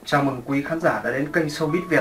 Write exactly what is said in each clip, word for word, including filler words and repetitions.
Chào mừng quý khán giả đã đến kênh Showbiz Việt.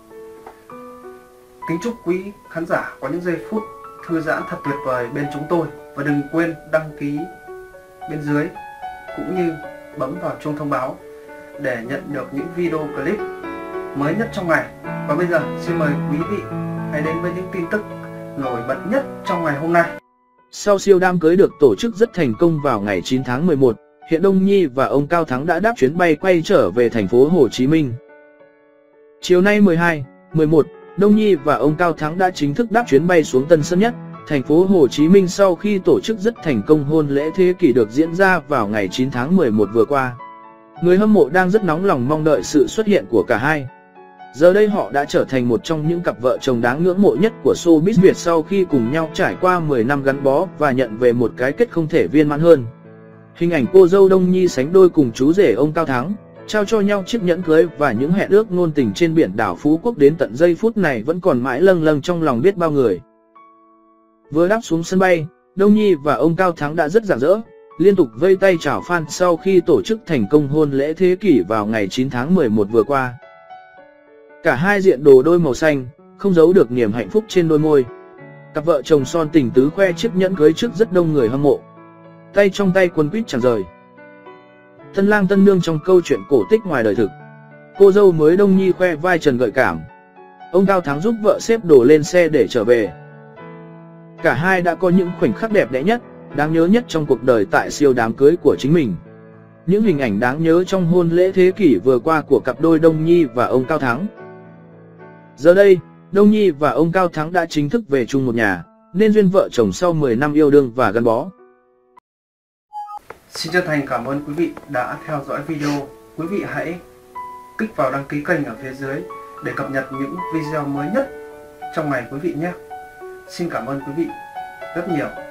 Kính chúc quý khán giả có những giây phút thư giãn thật tuyệt vời bên chúng tôi. Và đừng quên đăng ký bên dưới cũng như bấm vào chuông thông báo để nhận được những video clip mới nhất trong ngày. Và bây giờ xin mời quý vị hãy đến với những tin tức nổi bật nhất trong ngày hôm nay. Sau siêu đám cưới được tổ chức rất thành công vào ngày chín tháng mười một, hiện Đông Nhi và ông Cao Thắng đã đáp chuyến bay quay trở về thành phố Hồ Chí Minh. Chiều nay mười hai, mười một, Đông Nhi và ông Cao Thắng đã chính thức đáp chuyến bay xuống Tân Sơn Nhất, thành phố Hồ Chí Minh sau khi tổ chức rất thành công hôn lễ thế kỷ được diễn ra vào ngày chín tháng mười một vừa qua. Người hâm mộ đang rất nóng lòng mong đợi sự xuất hiện của cả hai. Giờ đây họ đã trở thành một trong những cặp vợ chồng đáng ngưỡng mộ nhất của showbiz Việt sau khi cùng nhau trải qua mười năm gắn bó và nhận về một cái kết không thể viên mãn hơn. Hình ảnh cô dâu Đông Nhi sánh đôi cùng chú rể ông Cao Thắng, trao cho nhau chiếc nhẫn cưới và những hẹn ước ngôn tình trên biển đảo Phú Quốc đến tận giây phút này vẫn còn mãi lâng lâng trong lòng biết bao người. Vừa đáp xuống sân bay, Đông Nhi và ông Cao Thắng đã rất rạng rỡ, liên tục vây tay chào fan sau khi tổ chức thành công hôn lễ thế kỷ vào ngày chín tháng mười một vừa qua. Cả hai diện đồ đôi màu xanh, không giấu được niềm hạnh phúc trên đôi môi. Cặp vợ chồng son tình tứ khoe chiếc nhẫn cưới trước rất đông người hâm mộ. Tay trong tay quấn quýt chẳng rời. Tân lang tân nương trong câu chuyện cổ tích ngoài đời thực. Cô dâu mới Đông Nhi khoe vai trần gợi cảm. Ông Cao Thắng giúp vợ xếp đồ lên xe để trở về. Cả hai đã có những khoảnh khắc đẹp đẽ nhất, đáng nhớ nhất trong cuộc đời tại siêu đám cưới của chính mình. Những hình ảnh đáng nhớ trong hôn lễ thế kỷ vừa qua của cặp đôi Đông Nhi và ông Cao Thắng. Giờ đây, Đông Nhi và ông Cao Thắng đã chính thức về chung một nhà, nên duyên vợ chồng sau mười năm yêu đương và gắn bó. Xin chân thành cảm ơn quý vị đã theo dõi video. Quý vị hãy kích vào đăng ký kênh ở phía dưới để cập nhật những video mới nhất trong ngày quý vị nhé. Xin cảm ơn quý vị rất nhiều.